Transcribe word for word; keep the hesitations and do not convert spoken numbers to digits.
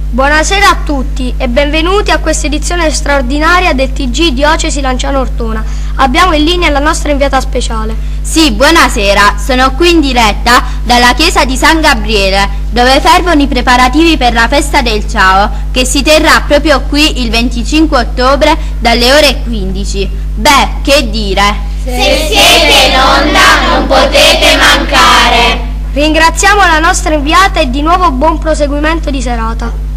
Buonasera a tutti e benvenuti a questa edizione straordinaria del T G Diocesi Lanciano-Ortona. Abbiamo in linea la nostra inviata speciale. Sì, buonasera, sono qui in diretta dalla chiesa di San Gabriele, dove fervono i preparativi per la festa del Ciao, che si terrà proprio qui il venticinque ottobre dalle ore quindici. Beh, che dire? Se siete in onda non potete mancare. Ringraziamo la nostra inviata e di nuovo buon proseguimento di serata.